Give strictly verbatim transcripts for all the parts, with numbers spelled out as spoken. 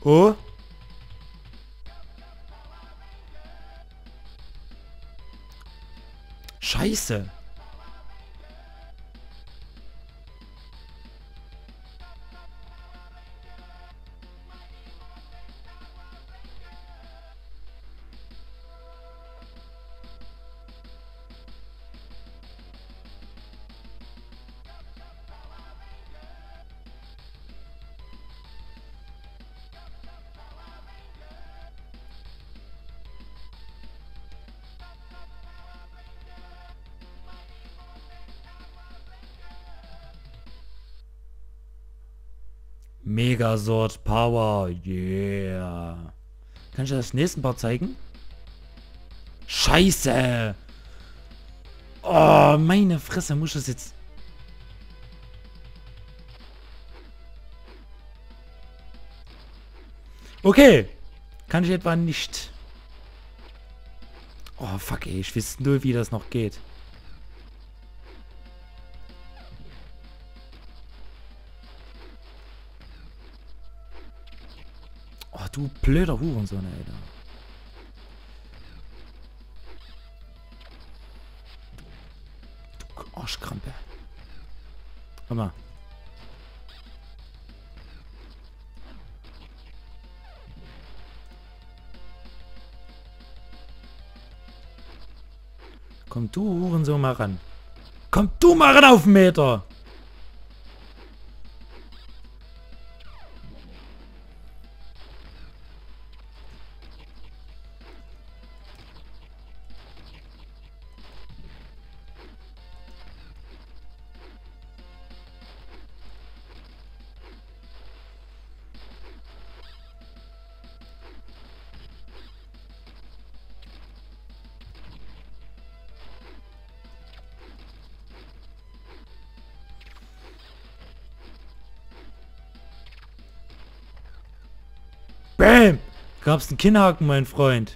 Oh. Scheiße. Megasort Power. Yeah. Kann ich dir das nächsten Part zeigen? Scheiße. Oh, meine Fresse. Muss ich das jetzt... Okay. Kann ich etwa nicht... Oh, fuck, ey. Ich weiß nur, wie das noch geht. Oh, du blöder Hurensohn, Alter. Du Arschkrampe. Komm mal. Komm du Hurensohn mal ran. Komm du mal ran auf den Meter. Bam! Gab's einen Kinnhaken, mein Freund.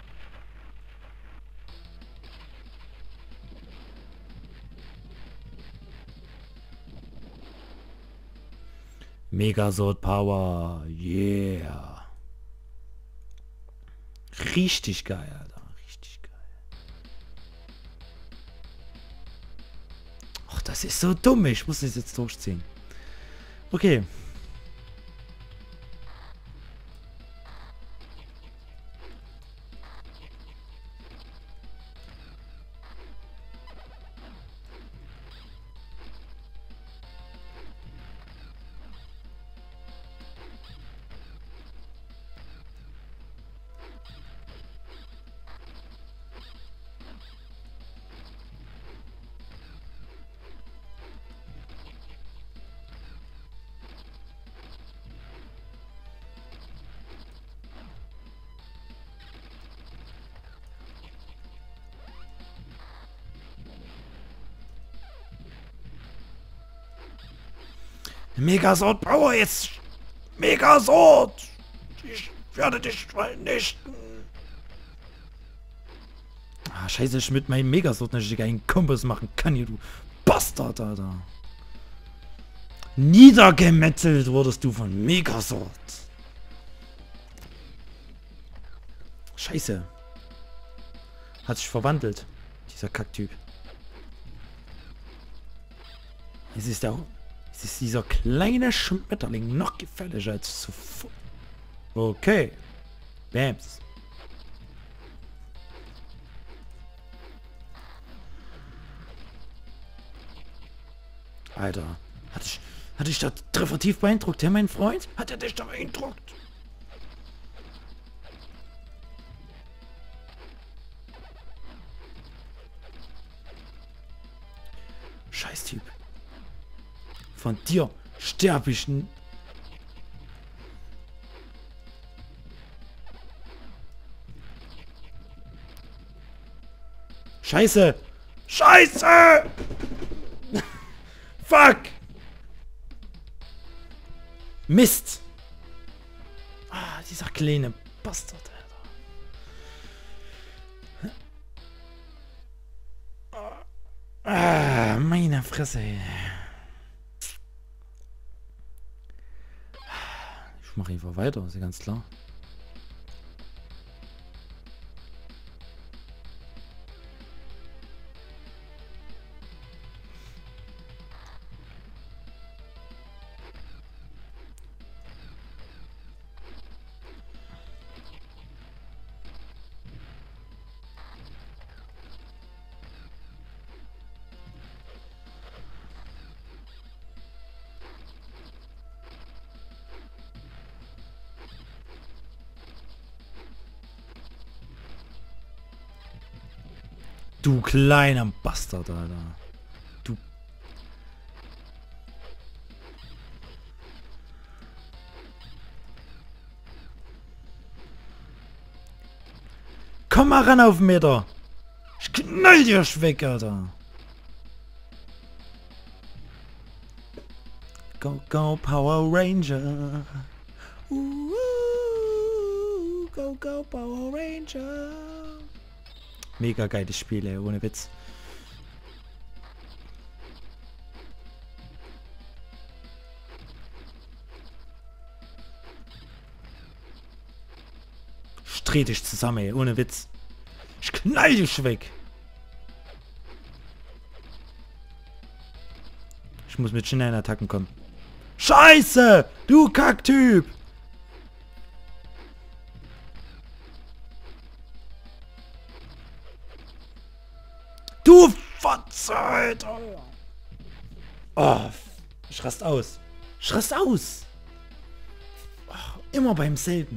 Megasort Power. Yeah. Richtig geil, Alter. Richtig geil. Ach, das ist so dumm. Ich muss das jetzt durchziehen. Okay. Megasort Power jetzt. Megasort. Ich werde dich vernichten. Ah, scheiße, ich mit meinem Megasort natürlich einen Kompass machen kann hier, du Bastard, Alter. Niedergemetzelt wurdest du von Megasort. Scheiße. Hat sich verwandelt, dieser Kacktyp. Es ist der... Es ist dieser kleine Schmetterling noch gefährlicher als zuvor. Okay. Bams. Alter. Hat dich, hat dich da Treffer tief beeindruckt, ja, mein Freund? Hat er dich da beeindruckt? Scheiß Typ. Von dir sterbe ich. Scheiße! Scheiße! Fuck! Mist! Ah, dieser kleine Bastard, Alter. Ah, meine Fresse, ey. Ich mache einfach weiter, ist ja ganz klar. Du kleiner Bastard, Alter. Du... Komm mal ran auf den Meter. Ich knall dir weg, Alter. Go, go, Power Ranger. Uh, go, go, Power Ranger. Mega geiles Spiel, ey, ohne Witz. Ich dreh dich zusammen, ey, ohne Witz. Ich knall dich weg. Ich muss mit schnellen Attacken kommen. Scheiße! Du Kacktyp! Du Fotze, Alter! Oh, ich rast aus. Ich rast aus! Oh, immer beim selben.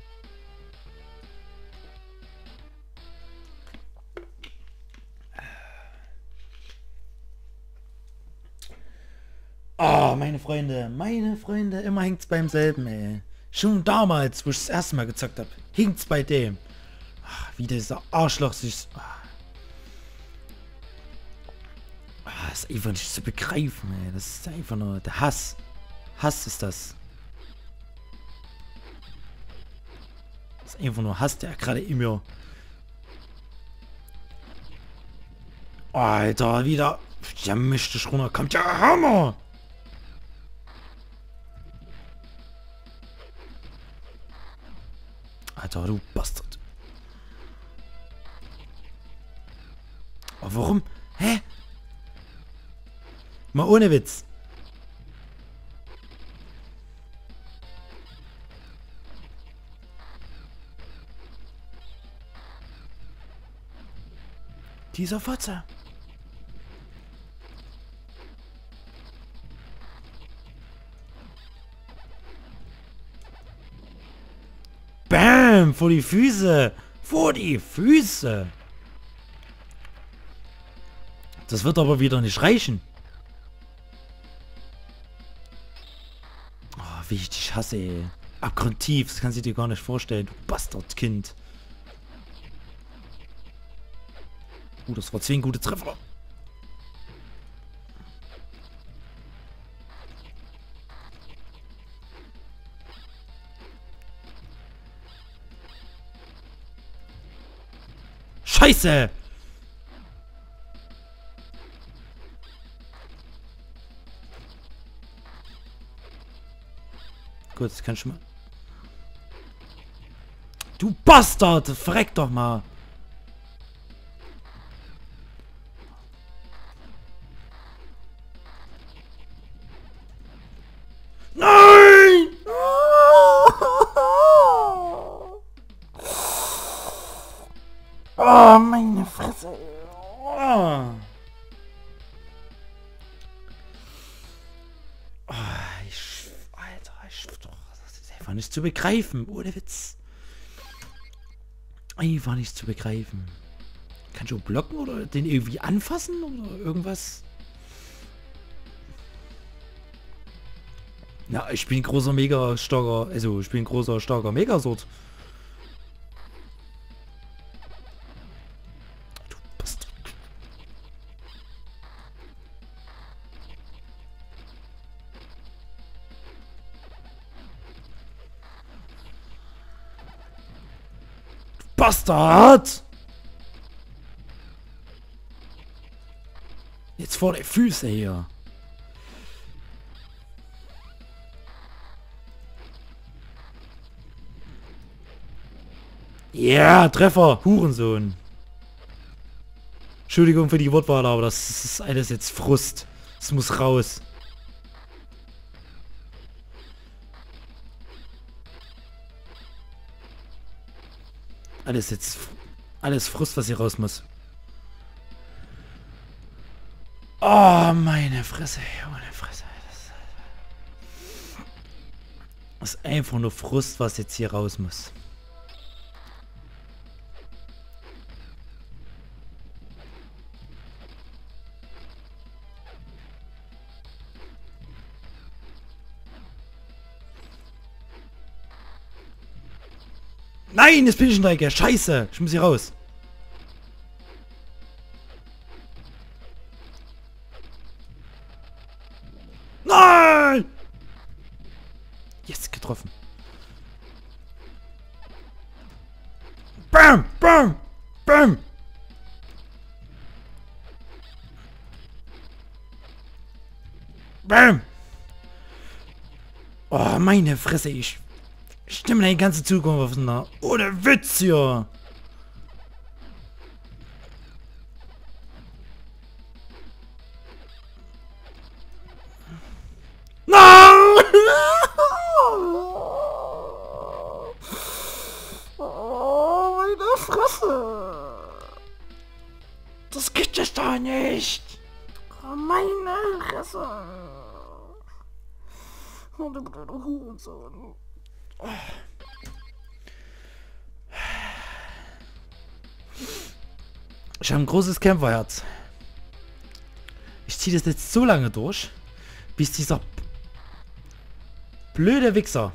Oh, meine Freunde, meine Freunde, immer hängt's beim selben, ey. Schon damals, wo ich das erste Mal gezockt habe, hingt's bei dem. Ach, wie dieser Arschloch sich... Ah, das ist einfach nicht zu begreifen, ey. Das ist einfach nur der Hass. Hass ist das. Das ist einfach nur Hass, der gerade in mir... Alter, wieder... Ja, mischt dich runter. Kommt ja Hammer! Alter, du Bastard. Aber warum? Hä? Mal ohne Witz. Dieser Fotze. Bam! Vor die Füße! Vor die Füße! Das wird aber wieder nicht reichen. Oh, wie ich dich hasse, ey. Abgrundtief, das kannst du dir gar nicht vorstellen, du Bastardkind. Uh, das war zehn gute Treffer. Scheiße! Gut, das kann schon mal... Du Bastard! Verreck doch mal! Nein! Oh, meine Fresse! Oh. Oh, ich... Alter, ich... Das ist einfach nicht zu begreifen. Ohne Witz. Einfach nicht zu begreifen. Kannst du blocken oder den irgendwie anfassen oder irgendwas? Ja, ich bin ein großer, mega starker... Also, ich bin ein großer, starker Megasort. Du Bastard. Du Bastard! Jetzt vor die Füße hier. Ja, yeah, Treffer. Hurensohn. Entschuldigung für die Wortwahl, aber das ist alles jetzt Frust. Es muss raus. Alles jetzt... Alles Frust, was hier raus muss. Oh, meine Fresse. Meine Fresse. Das ist einfach nur Frust, was jetzt hier raus muss. Nein, jetzt bin ich ein Dreiecke. Scheiße. Ich muss hier raus. Nein! Jetzt getroffen. Bam! Bam! Bam! Bam! Oh, meine Fresse. Ich... Ich nehme die ganze Zukunft nach. Ohne Witz hier. Nein! Oh, meine Fresse. Das gibt es doch nicht. Oh, meine Fresse. Oh, du blöde Hurensohn. Ich habe ein großes Kämpferherz. Ich ziehe das jetzt so lange durch, bis dieser blöde Wichser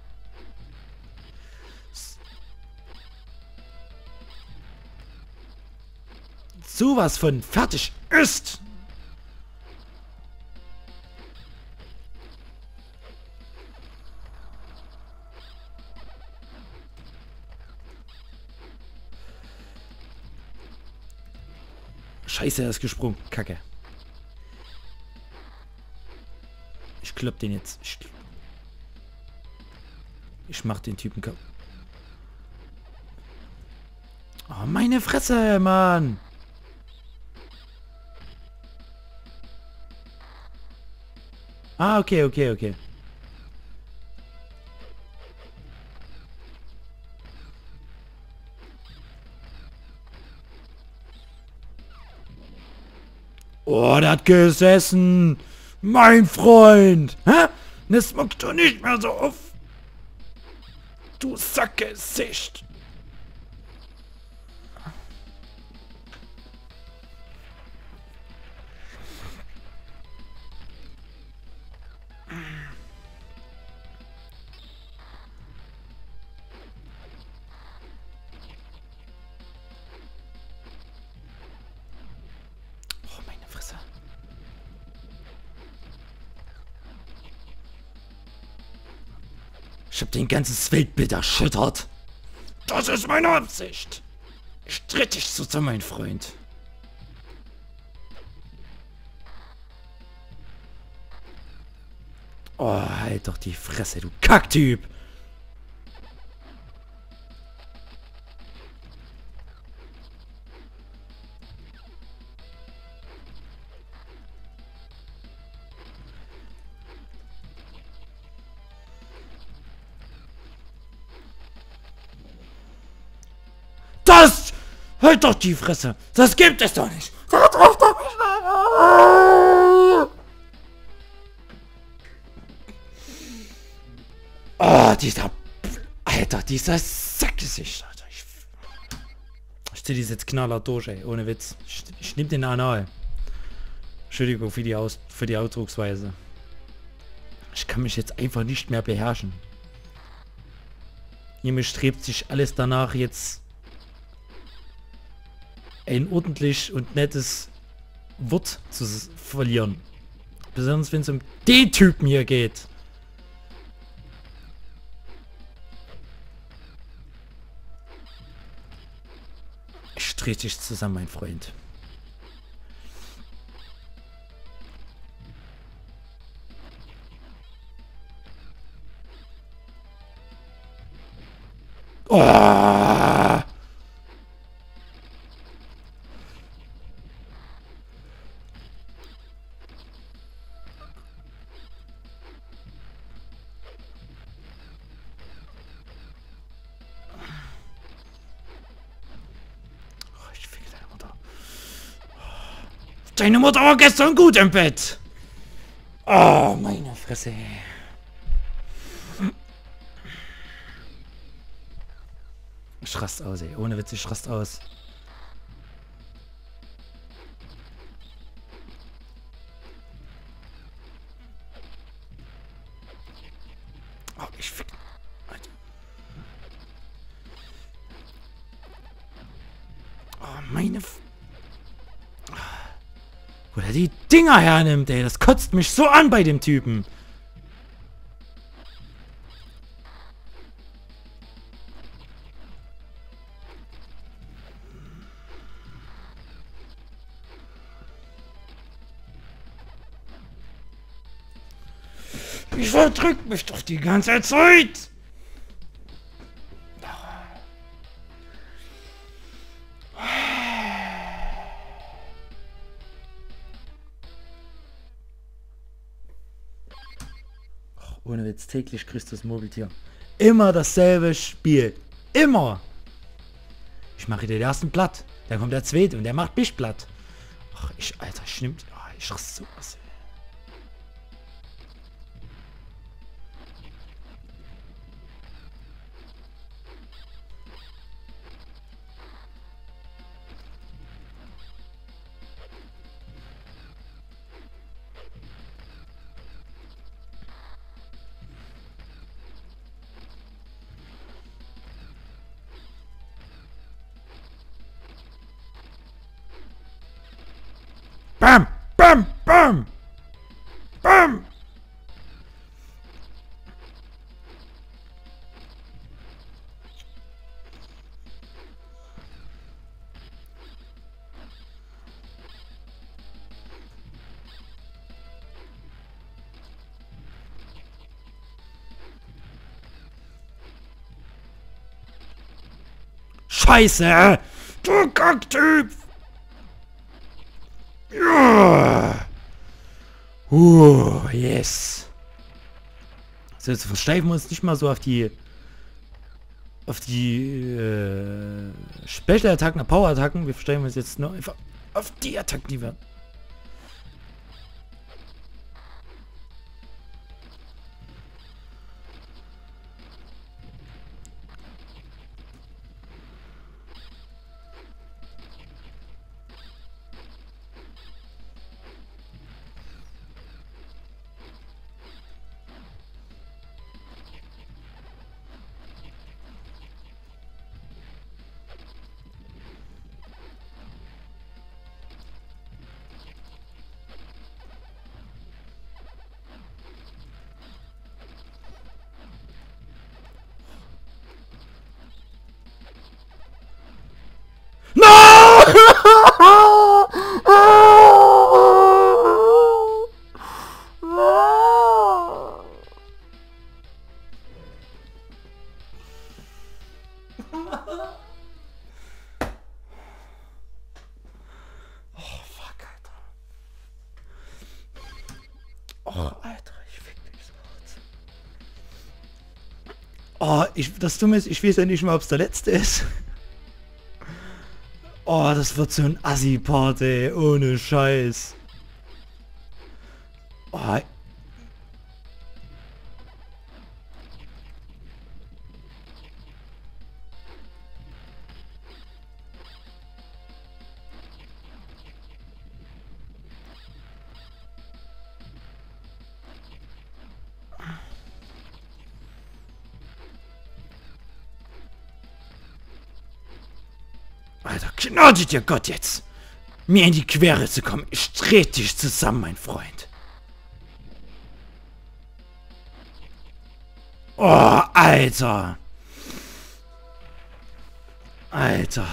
sowas von fertig ist. Scheiße, er ist gesprungen. Kacke. Ich klopp den jetzt. Ich, ich mach den Typen kaputt. Oh, meine Fresse, Mann. Ah, okay, okay, okay. Oh, der hat gesessen. Mein Freund. Hä? Das muckst du nicht mehr so auf. Du Sackgesicht. Ich hab dein ganzes Weltbild erschüttert. Das ist meine Absicht. Ich tritt dich zusammen, mein Freund. Oh, halt doch die Fresse, du Kacktyp. Das! Halt doch die Fresse! Das gibt es doch nicht! Das trifft doch nicht! Oh, dieser... Alter, dieser Sackgesicht, Alter. Ich, ich zieh das jetzt knaller durch, ey. Ohne Witz. Ich, ich nehm den Anal. Entschuldigung für die, Aus für die Ausdrucksweise. Ich kann mich jetzt einfach nicht mehr beherrschen. Mir strebt sich alles danach jetzt... ein ordentlich und nettes Wort zu verlieren. Besonders wenn es um den Typen hier geht. Ich dreh dich zusammen, mein Freund. Oh! Deine Mutter war gestern gut im Bett. Oh, meine Fresse. Ich rast aus, ey. Ohne Witz, ich rast aus. Oh, ich fick... Alter. Oh, meine... F Wo der die Dinger hernimmt, ey. Das kotzt mich so an bei dem Typen. Ich verdrück mich doch die ganze Zeit. Ach, ohne Witz, täglich grüßt das Murmeltier. Immer dasselbe Spiel. Immer. Ich mache den ersten platt. Dann kommt der zweite und der macht mich platt. Ach, ich, Alter, ich nimm... Oh, ich raste so was. Bam! Bam! Bam! Bam! Scheiße! Du Kacktyp! Ja! Uh, yes! So, jetzt versteifen wir uns nicht mal so auf die auf die äh, Special-Attacken, Power-Attacken. Wir versteifen uns jetzt nur einfach auf die Attacken, die wir... Oh, Alter, ich fick dich so hart. Oh, ich, das Dumme ist, ich weiß ja nicht mal, ob es der letzte ist. Oh, das wird so ein Assi-Part, ey, ohne Scheiß. Oh. Alter, gnade dir Gott jetzt, mir in die Quere zu kommen. Ich dreh dich zusammen, mein Freund. Oh, Alter. Alter.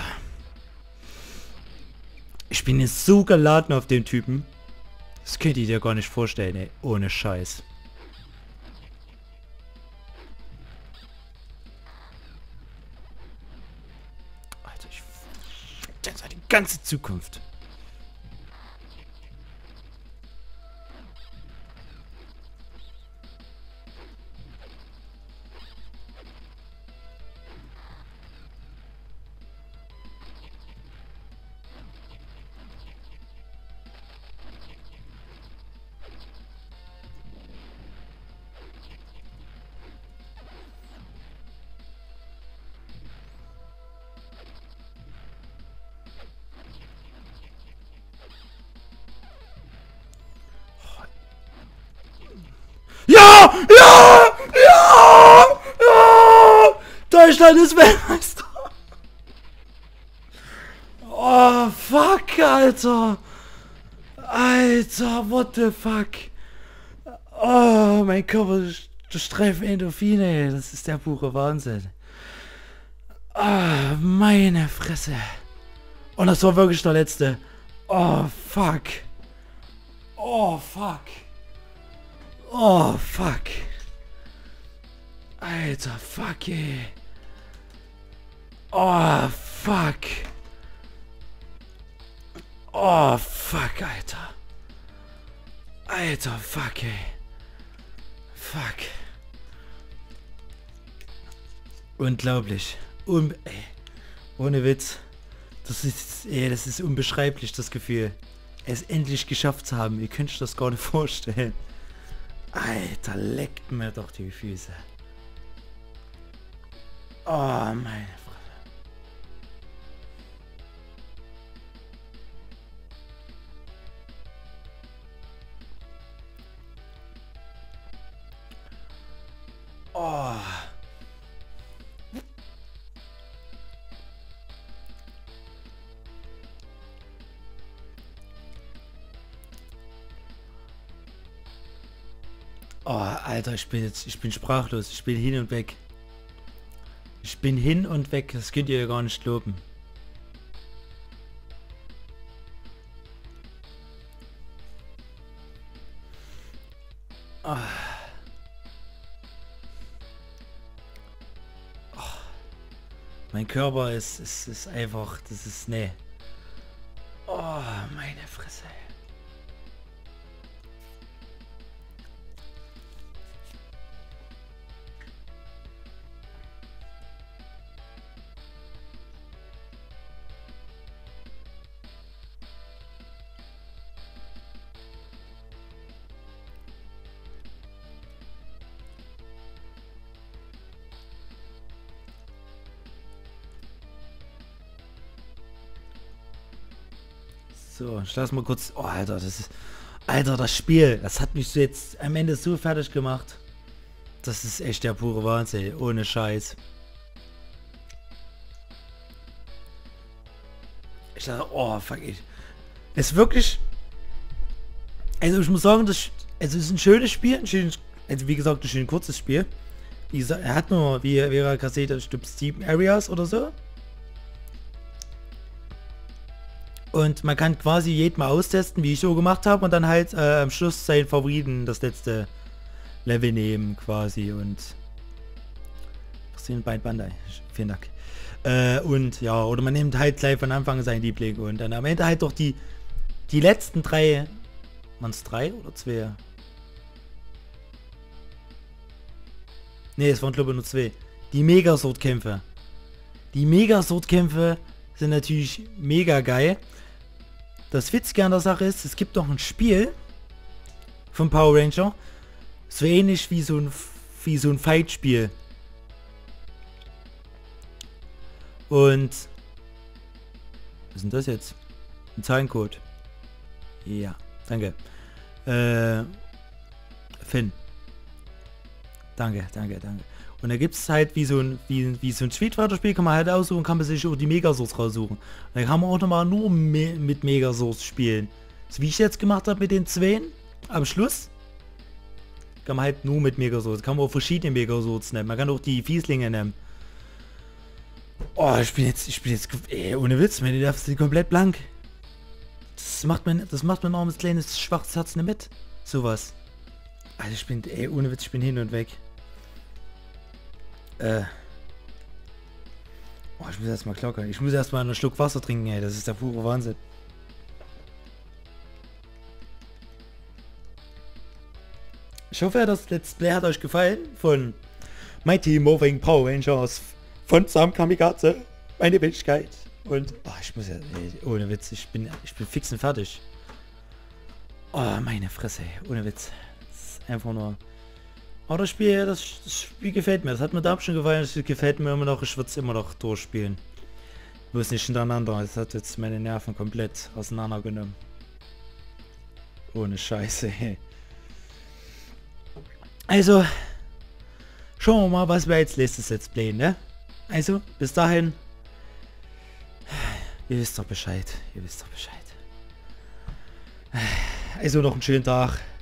Ich bin jetzt so geladen auf den Typen. Das könnt ihr dir gar nicht vorstellen, ey. Ohne Scheiß. Alter, ich... Das ist die ganze Zukunft. Deutschland ist Weltmeister. Oh, fuck, Alter. Alter, what the fuck. Oh, mein Körper streift Endorphine. Das ist der pure Wahnsinn. Oh, meine Fresse. Und das war wirklich der letzte. Oh, fuck. Oh, fuck. Oh, fuck. Alter, fuck, ey. Oh, fuck. Oh, fuck, Alter. Alter, fuck, ey. Fuck. Unglaublich. Un ey. Ohne Witz. Das ist, ey, das ist unbeschreiblich, das Gefühl. Es endlich geschafft zu haben. Ihr könnt euch das gar nicht vorstellen. Alter, leckt mir doch die Füße. Oh, meine Fresse. Oh. Oh, Alter, ich bin jetzt, ich bin sprachlos. Ich bin hin und weg. Ich bin hin und weg. Das könnt ihr ja gar nicht glauben. Oh. Oh. Mein Körper ist, ist, ist einfach, das ist, nee. Oh, meine Fresse. So, ich lass mal kurz. Oh, Alter, das ist. Alter, das Spiel, das hat mich jetzt am Ende so fertig gemacht. Das ist echt der pure Wahnsinn, ohne Scheiß. Ich dachte, oh, fuck ich. Es ist wirklich. Also ich muss sagen, das also es ist ein schönes Spiel, ein schönes, also wie gesagt, ein schön kurzes Spiel. Wie gesagt, er hat nur, wie Vera kassiert, ich glaube sieben Areas oder so. Und man kann quasi jeden mal austesten, wie ich so gemacht habe, und dann halt äh, am Schluss seinen Favoriten das letzte Level nehmen quasi. Und bei Bandai, vielen Dank. Äh, und ja, oder man nimmt halt gleich von Anfang seinen Liebling und dann am Ende halt doch die die letzten drei, waren es drei oder zwei? Ne, es waren glaube ich nur zwei. Die Megasword-Kämpfe. Die Megasword-Kämpfe sind natürlich mega geil. Das Witzige an der Sache ist, es gibt noch ein Spiel von Power Ranger, so ähnlich wie so ein wie so ein Fight-Spiel. Und was ist denn das jetzt? Ein Zahlencode. Ja, danke. Äh, Finn. Danke, danke, danke. Und da gibt es halt wie so ein wie, wie so ein Street Fighter Spiel, kann man halt aussuchen, kann man sich auch die Megaswords raussuchen. Und dann kann man auch nochmal nur me mit Megaswords spielen. So wie ich jetzt gemacht habe mit den Zweien am Schluss. Kann man halt nur mit Megaswords. Kann man auch verschiedene Megaswords nehmen. Man kann auch die Fieslinge nehmen. Oh, ich bin jetzt, ich bin jetzt, ey, ohne Witz, meine Nerven sind komplett blank. Das macht mein, das macht mein armes kleines schwaches Herz nicht mit. Sowas. Also ich bin, ey, ohne Witz, ich bin hin und weg. Äh. Oh, ich muss erstmal klockern. Ich muss erstmal einen Schluck Wasser trinken, ey. Das ist der pure Wahnsinn. Ich hoffe, das Let's Play hat euch gefallen von Mighty Morphin Power Rangers von Sam Kamikaze. Meine Wenigkeit. Und oh, ich muss ja, ey, ohne Witz, ich bin, ich bin fix und fertig. Oh, meine Fresse, ey. Ohne Witz. Das ist einfach nur. Aber das Spiel, das, das Spiel gefällt mir. Das hat mir da schon gefallen. Das gefällt mir immer noch. Ich würde es immer noch durchspielen. Bloß nicht hintereinander. Das hat jetzt meine Nerven komplett auseinandergenommen. Ohne Scheiße, ey. Also, schauen wir mal, was wir als nächstes Let's Play, ne? Also, bis dahin. Ihr wisst doch Bescheid. Ihr wisst doch Bescheid. Also noch einen schönen Tag.